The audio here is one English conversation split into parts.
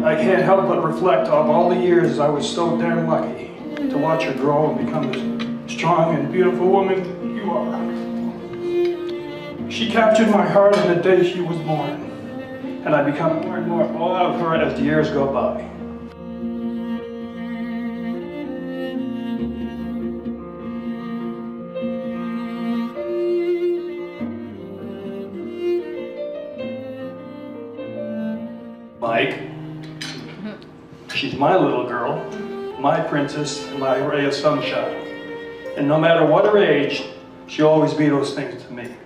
I can't help but reflect on all the years I was so damn lucky to watch her grow and become the strong and beautiful woman you are. She captured my heart on the day she was born, and I become more and more awed of her as the years go by. Mike, she's my little girl, my princess, and my ray of sunshine. And no matter what her age, she'll always be those things to me.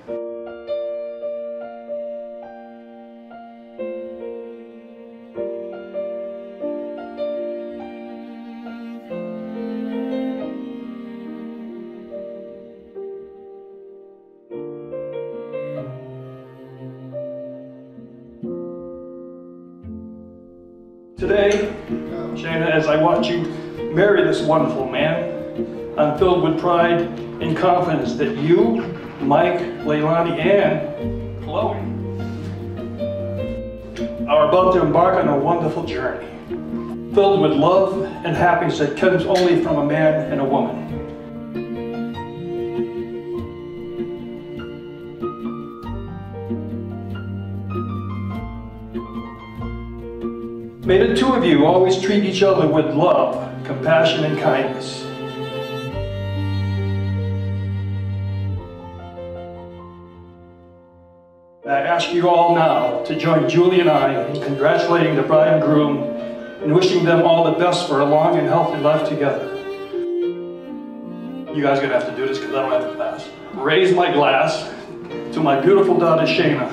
Today, Shana, as I watch you marry this wonderful man, I'm filled with pride and confidence that you, Mike, Leilani, and Chloe are about to embark on a wonderful journey, filled with love and happiness that comes only from a man and a woman. May the two of you always treat each other with love, compassion, and kindness. I ask you all now to join Julie and I in congratulating the bride and groom and wishing them all the best for a long and healthy life together. You guys are going to have to do this because I don't have a glass. Raise my glass to my beautiful daughter, Shana.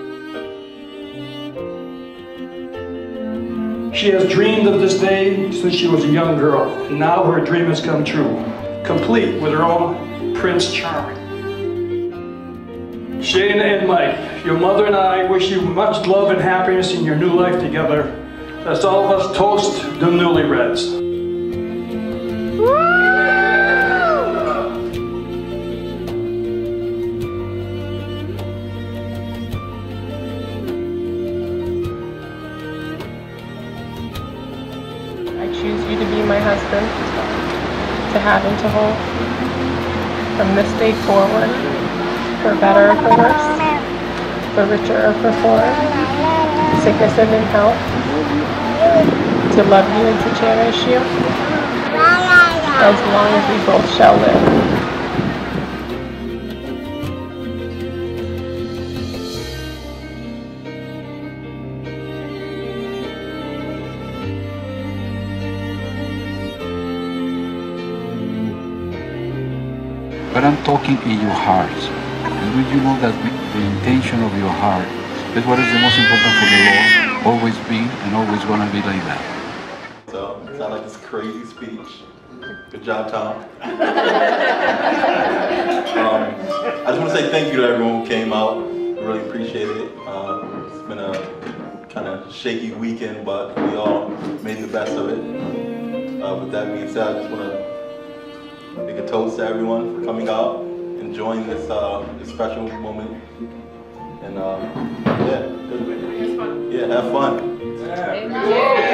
She has dreamed of this day since she was a young girl, and now her dream has come true, complete with her own Prince Charming. Shana and Mike, your mother and I wish you much love and happiness in your new life together. Let's all of us toast the newlyweds. I choose you to be my husband, to have and to hold, from this day forward, for better or for worse, for richer or for poorer, sickness and in health, to love you and to cherish you, as long as we both shall live. But I'm talking in your hearts. And when you know that the intention of your heart is what is the most important for the Lord, always been and always gonna be like that. So, it sounded like this crazy speech. Good job, Tom. I just want to say thank you to everyone who came out. Really appreciate it. It's been a kind of shaky weekend, but we all made the best of it. With that being said, I just want to make a toast to everyone for coming out, enjoying this special moment, and yeah, have fun. Yeah.